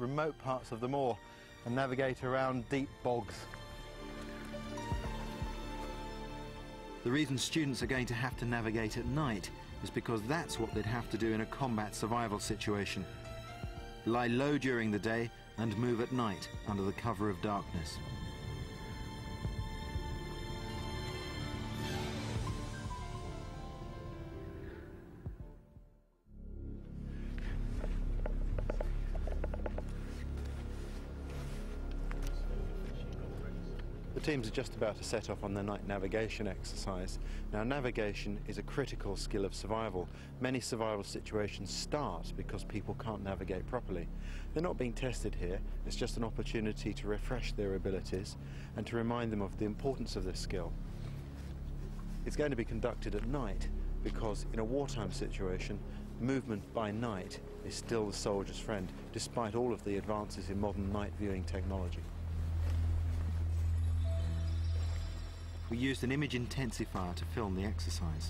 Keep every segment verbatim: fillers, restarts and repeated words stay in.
remote parts of the moor and navigate around deep bogs. The reason students are going to have to navigate at night is because that's what they'd have to do in a combat survival situation. Lie low during the day and move at night under the cover of darkness. The teams are just about to set off on their night navigation exercise. Now, navigation is a critical skill of survival. Many survival situations start because people can't navigate properly. They're not being tested here. It's just an opportunity to refresh their abilities and to remind them of the importance of this skill. It's going to be conducted at night because in a wartime situation, movement by night is still the soldier's friend, despite all of the advances in modern night viewing technology. We used an image intensifier to film the exercise.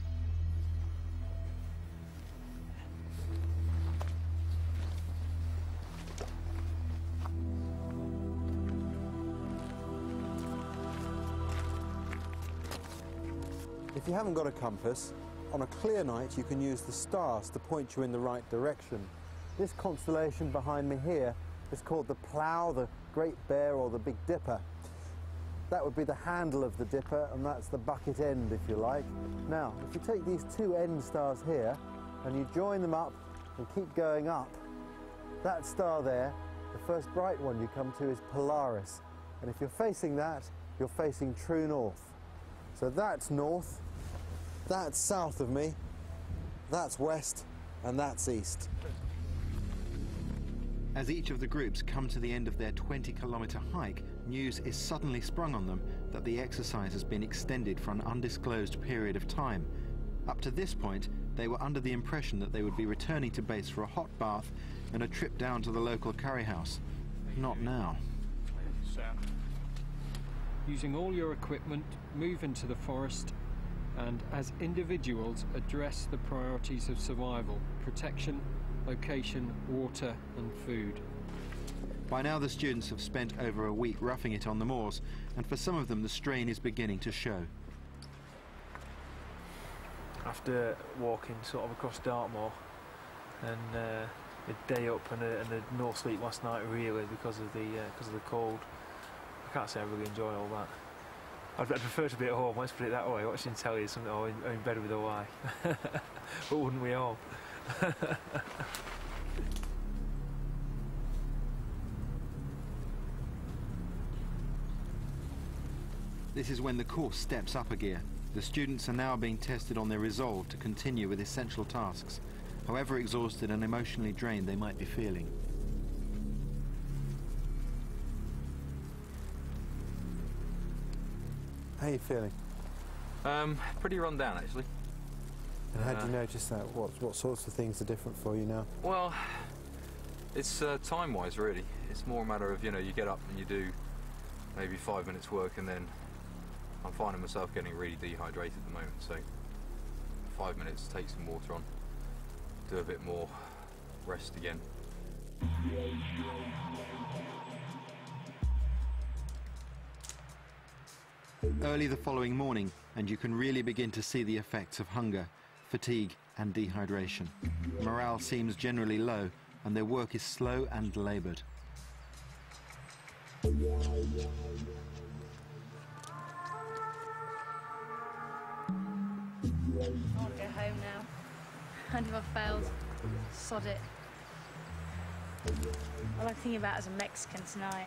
If you haven't got a compass, on a clear night you can use the stars to point you in the right direction. This constellation behind me here is called the Plough, the Great Bear or the Big Dipper. That would be the handle of the dipper, and that's the bucket end, if you like. Now, if you take these two end stars here and you join them up and keep going up, that star there, the first bright one you come to, is Polaris. And if you're facing that, you're facing true north. So that's north, that's south of me, that's west, and that's east. As each of the groups come to the end of their twenty kilometre hike, news is suddenly sprung on them that the exercise has been extended for an undisclosed period of time. Up to this point, they were under the impression that they would be returning to base for a hot bath and a trip down to the local curry house. Not now. Using all your equipment, move into the forest and as individuals address the priorities of survival: protection, location, water and food. By now the students have spent over a week roughing it on the moors, and for some of them the strain is beginning to show. After walking sort of across Dartmoor and uh, a day up and a, and a no sleep last night really because of the uh, because of the cold, I can't say I really enjoy all that. I'd, I'd prefer to be at home, let's put it that way, watching telly or something, or in, or in bed with a wife. But wouldn't we all? This is when the course steps up a gear. The students are now being tested on their resolve to continue with essential tasks, however exhausted and emotionally drained they might be feeling. How are you feeling? Um, pretty run down actually. And how uh, do you notice that? What, what sorts of things are different for you now? Well, it's uh, time-wise really. It's more a matter of, you know, you get up and you do maybe five minutes work, and then I'm finding myself getting really dehydrated at the moment, so five minutes, take some water on, do a bit more, rest again. Early the following morning, and you can really begin to see the effects of hunger, fatigue and dehydration. Morale seems generally low, and their work is slow and laboured. I want to go home now. And if I failed, sod it. All I'm thinking about is a Mexican tonight.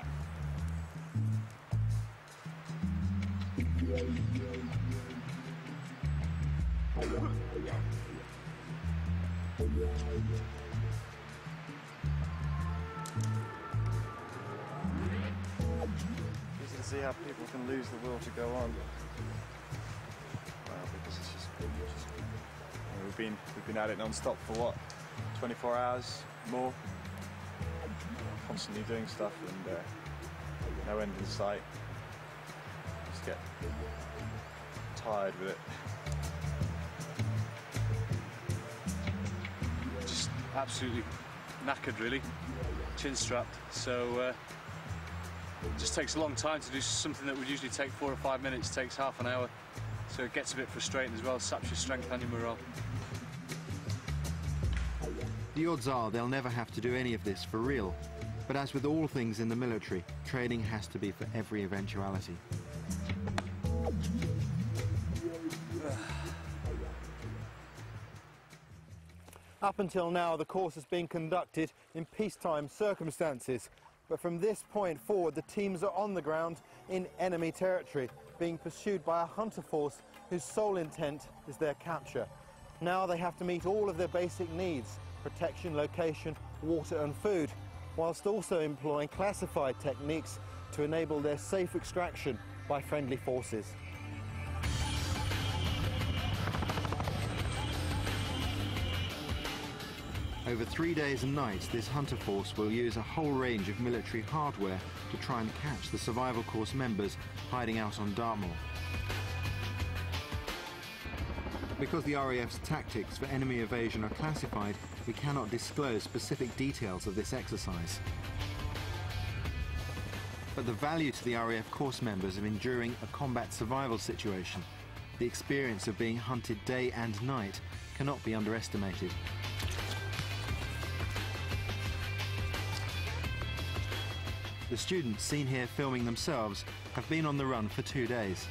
You can see how people can lose the will to go on. Well, because it's just, it's just you know, we've been we've been at it non-stop for what, twenty-four hours more, constantly doing stuff, and uh, no end in sight. Just get tired with it. Just absolutely knackered really, chin strapped. So uh, it just takes a long time to do something that would usually take four or five minutes, takes half an hour. So it gets a bit frustrating as well, saps your strength and your morale. The odds are they'll never have to do any of this for real. But as with all things in the military, training has to be for every eventuality. Up until now, the course has been conducted in peacetime circumstances. But from this point forward, the teams are on the ground in enemy territory, being pursued by a hunter force whose sole intent is their capture. Now they have to meet all of their basic needs: protection, location, water and food, whilst also employing classified techniques to enable their safe extraction by friendly forces. Over three days and nights, this hunter force will use a whole range of military hardware to try and catch the survival course members hiding out on Dartmoor. Because the R A F's tactics for enemy evasion are classified, we cannot disclose specific details of this exercise. But the value to the R A F course members of enduring a combat survival situation, the experience of being hunted day and night, cannot be underestimated. The students seen here filming themselves have been on the run for two days.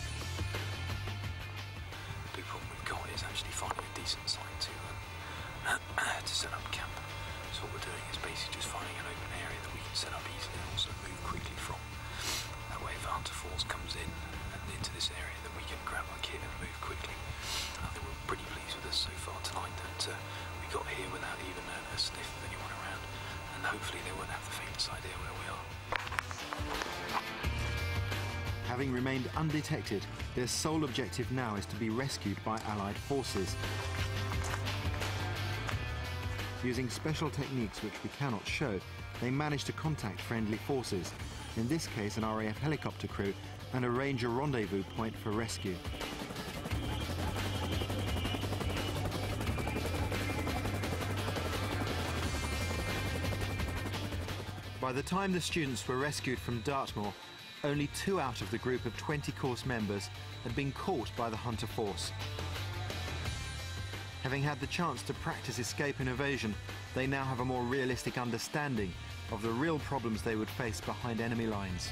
The big problem we've got is actually finding a decent site to, um, to set up camp. So what we're doing is basically just finding an open area that we can set up easily and also move quickly from. That way if a hunter force comes in and into this area, then we can grab our kit and move quickly. I think we're pretty pleased with this so far tonight that uh, we got here without even a, a sniff of anyone around, and hopefully they won't have the faintest idea where we are. Having remained undetected, their sole objective now is to be rescued by Allied forces. Using special techniques which we cannot show, they manage to contact friendly forces, in this case an R A F helicopter crew, and arrange a rendezvous point for rescue. By the time the students were rescued from Dartmoor, only two out of the group of twenty course members had been caught by the hunter force. Having had the chance to practice escape and evasion, they now have a more realistic understanding of the real problems they would face behind enemy lines.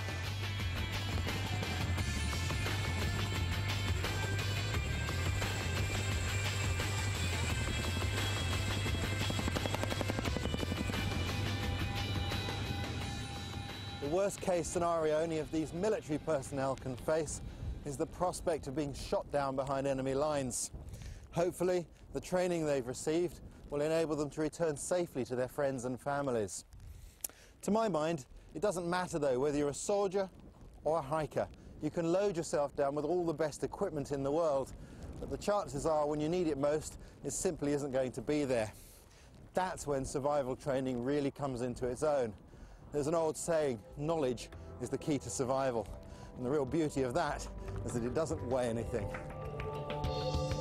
The worst case scenario any of these military personnel can face is the prospect of being shot down behind enemy lines. Hopefully, the training they've received will enable them to return safely to their friends and families. To my mind, it doesn't matter though whether you're a soldier or a hiker. You can load yourself down with all the best equipment in the world, but the chances are when you need it most, it simply isn't going to be there. That's when survival training really comes into its own. There's an old saying, knowledge is the key to survival. And the real beauty of that is that it doesn't weigh anything.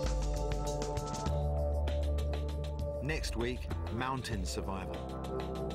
Next week, mountain survival.